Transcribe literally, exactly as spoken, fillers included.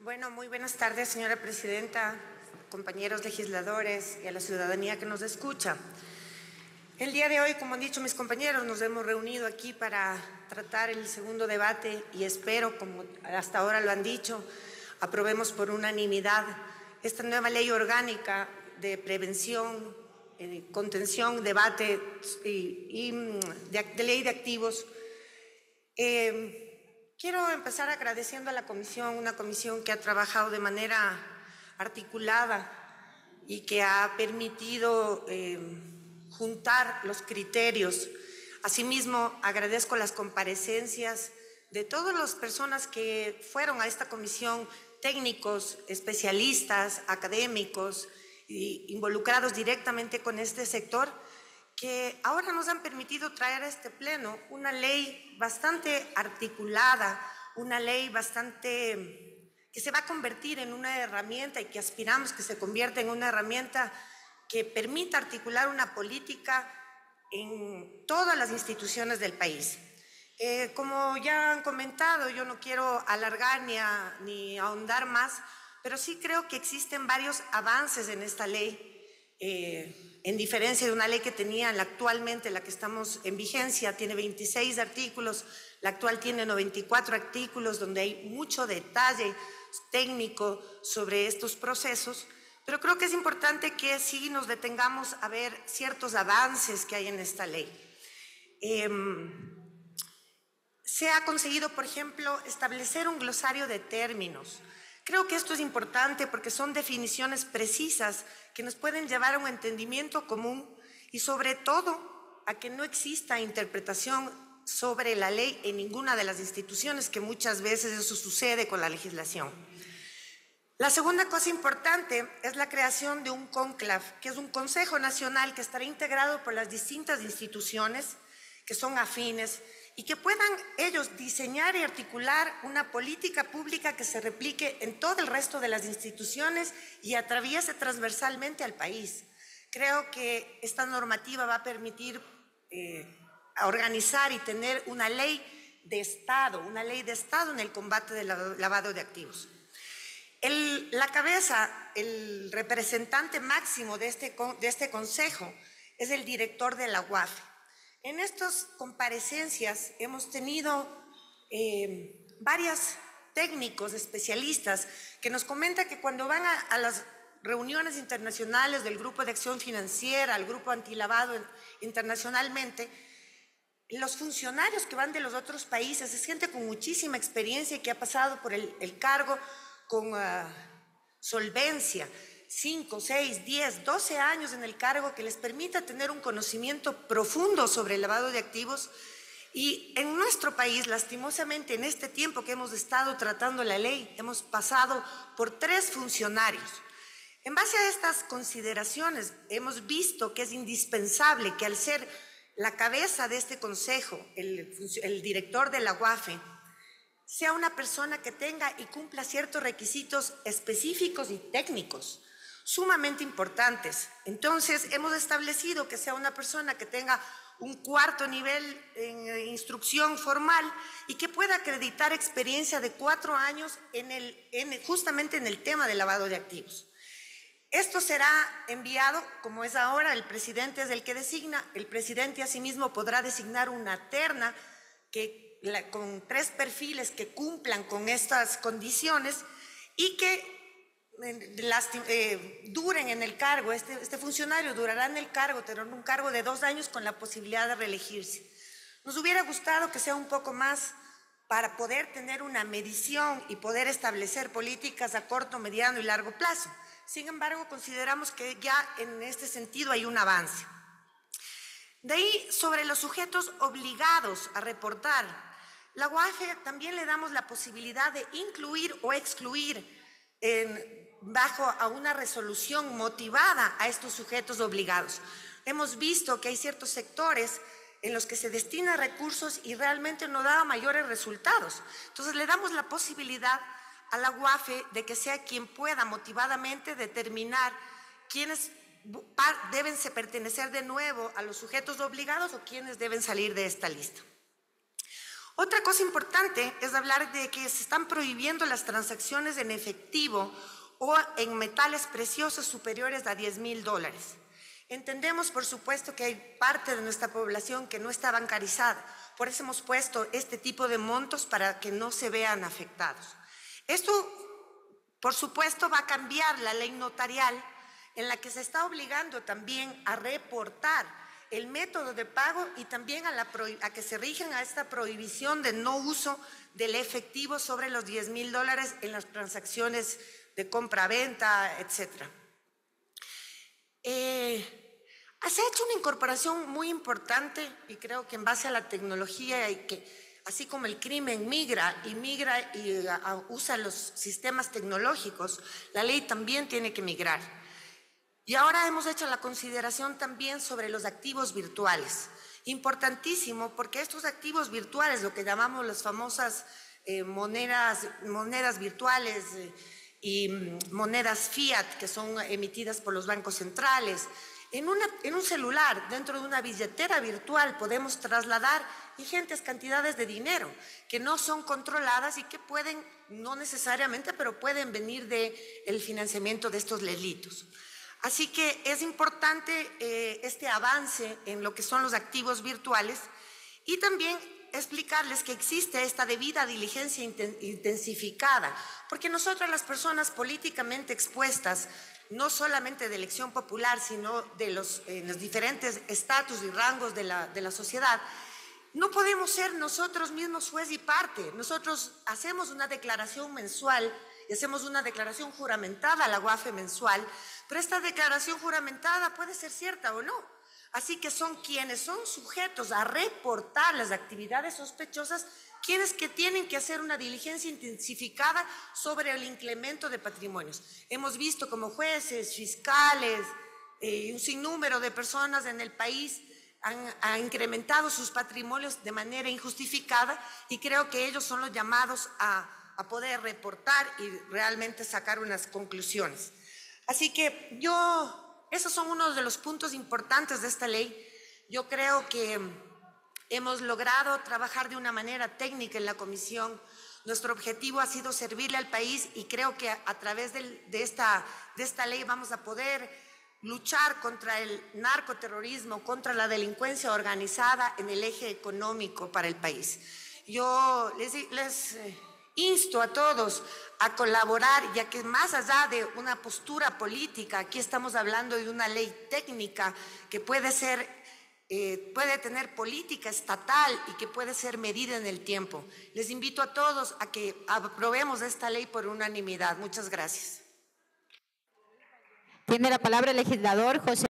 Bueno, muy buenas tardes, señora presidenta, compañeros legisladores y a la ciudadanía que nos escucha. El día de hoy, como han dicho mis compañeros, nos hemos reunido aquí para tratar el segundo debate y espero, como hasta ahora lo han dicho, aprobemos por unanimidad esta nueva ley orgánica de prevención, eh, contención, debate y, y de, de ley de activos. Eh, Quiero empezar agradeciendo a la comisión, una comisión que ha trabajado de manera articulada y que ha permitido eh, juntar los criterios. Asimismo, agradezco las comparecencias de todas las personas que fueron a esta comisión, técnicos, especialistas, académicos, y involucrados directamente con este sector, que ahora nos han permitido traer a este pleno una ley bastante articulada, una ley bastante que se va a convertir en una herramienta y que aspiramos que se convierta en una herramienta que permita articular una política en todas las instituciones del país. Eh, como ya han comentado, yo no quiero alargar ni, a, ni ahondar más, pero sí creo que existen varios avances en esta ley. Eh, en diferencia de una ley que tenía la actualmente, la que estamos en vigencia, tiene veintiséis artículos, la actual tiene noventa y cuatro artículos, donde hay mucho detalle técnico sobre estos procesos, pero creo que es importante que sí nos detengamos a ver ciertos avances que hay en esta ley. Eh, se ha conseguido, por ejemplo, establecer un glosario de términos. Creo que esto es importante porque son definiciones precisas que nos pueden llevar a un entendimiento común y sobre todo a que no exista interpretación sobre la ley en ninguna de las instituciones, que muchas veces eso sucede con la legislación. La segunda cosa importante es la creación de un CONCLAV, que es un Consejo Nacional que estará integrado por las distintas instituciones que son afines y que puedan ellos diseñar y articular una política pública que se replique en todo el resto de las instituciones y atraviese transversalmente al país. Creo que esta normativa va a permitir eh, organizar y tener una ley de Estado, una ley de Estado en el combate del lavado de activos. El, la cabeza, el representante máximo de este, de este consejo es el director de la U A F E. En estas comparecencias hemos tenido eh, varios técnicos, especialistas, que nos comentan que cuando van a, a las reuniones internacionales del Grupo de Acción Financiera, al Grupo Antilavado internacionalmente, los funcionarios que van de los otros países es gente con muchísima experiencia y que ha pasado por el, el cargo con uh, solvencia, cinco, seis, diez, doce años en el cargo, que les permita tener un conocimiento profundo sobre el lavado de activos. Y en nuestro país, lastimosamente, en este tiempo que hemos estado tratando la ley, hemos pasado por tres funcionarios. En base a estas consideraciones, hemos visto que es indispensable que al ser la cabeza de este consejo, el, el director de la U A F E, sea una persona que tenga y cumpla ciertos requisitos específicos y técnicos sumamente importantes. Entonces, hemos establecido que sea una persona que tenga un cuarto nivel en instrucción formal y que pueda acreditar experiencia de cuatro años en el, en, justamente en el tema del lavado de activos. Esto será enviado, como es ahora, el presidente es el que designa, el presidente asimismo podrá designar una terna que, la, con tres perfiles que cumplan con estas condiciones y que Las, eh, duren en el cargo. Este, este funcionario durará en el cargo, tendrá un cargo de dos años con la posibilidad de reelegirse. Nos hubiera gustado que sea un poco más para poder tener una medición y poder establecer políticas a corto, mediano y largo plazo. Sin embargo, consideramos que ya en este sentido hay un avance. De ahí, sobre los sujetos obligados a reportar, la U A F E también le damos la posibilidad de incluir o excluir en bajo a una resolución motivada a estos sujetos obligados. Hemos visto que hay ciertos sectores en los que se destina recursos y realmente no da mayores resultados. Entonces le damos la posibilidad a la U A F E de que sea quien pueda motivadamente determinar quiénes deben pertenecer de nuevo a los sujetos obligados o quiénes deben salir de esta lista. Otra cosa importante es hablar de que se están prohibiendo las transacciones en efectivo o en metales preciosos superiores a diez mil dólares. Entendemos, por supuesto, que hay parte de nuestra población que no está bancarizada. Por eso hemos puesto este tipo de montos para que no se vean afectados. Esto, por supuesto, va a cambiar la ley notarial en la que se está obligando también a reportar el método de pago y también a, la a que se rigen a esta prohibición de no uso del efectivo sobre los diez mil dólares en las transacciones de compra-venta, etcétera. Eh, se ha hecho una incorporación muy importante y creo que en base a la tecnología y que así como el crimen migra y migra y a, a, usa los sistemas tecnológicos, la ley también tiene que migrar. Y ahora hemos hecho la consideración también sobre los activos virtuales. Importantísimo porque estos activos virtuales, lo que llamamos las famosas eh, monedas, monedas virtuales eh, y monedas fiat que son emitidas por los bancos centrales, en, una, en un celular, dentro de una billetera virtual, podemos trasladar ingentes cantidades de dinero que no son controladas y que pueden, no necesariamente, pero pueden venir del financiamiento de estos delitos. Así que es importante eh, este avance en lo que son los activos virtuales y también explicarles que existe esta debida diligencia intensificada, porque nosotras las personas políticamente expuestas, no solamente de elección popular, sino de los, eh, los diferentes estatus y rangos de la, de la sociedad, no podemos ser nosotros mismos juez y parte. Nosotros hacemos una declaración mensual y hacemos una declaración juramentada a la U A F E mensual, pero esta declaración juramentada puede ser cierta o no. Así que son quienes son sujetos a reportar las actividades sospechosas, quienes que tienen que hacer una diligencia intensificada sobre el incremento de patrimonios. Hemos visto como jueces, fiscales, eh, un sinnúmero de personas en el país han, han incrementado sus patrimonios de manera injustificada y creo que ellos son los llamados a, a poder reportar y realmente sacar unas conclusiones. Así que yo, esos son unos de los puntos importantes de esta ley. Yo creo que hemos logrado trabajar de una manera técnica en la comisión. Nuestro objetivo ha sido servirle al país y creo que a, a través de, de, esta, de esta ley vamos a poder luchar contra el narcoterrorismo, contra la delincuencia organizada en el eje económico para el país. Yo les, les eh, insto a todos a colaborar, ya que más allá de una postura política, aquí estamos hablando de una ley técnica que puede ser, eh, puede tener política estatal y que puede ser medida en el tiempo. Les invito a todos a que aprobemos esta ley por unanimidad. Muchas gracias. Tiene la palabra el legislador José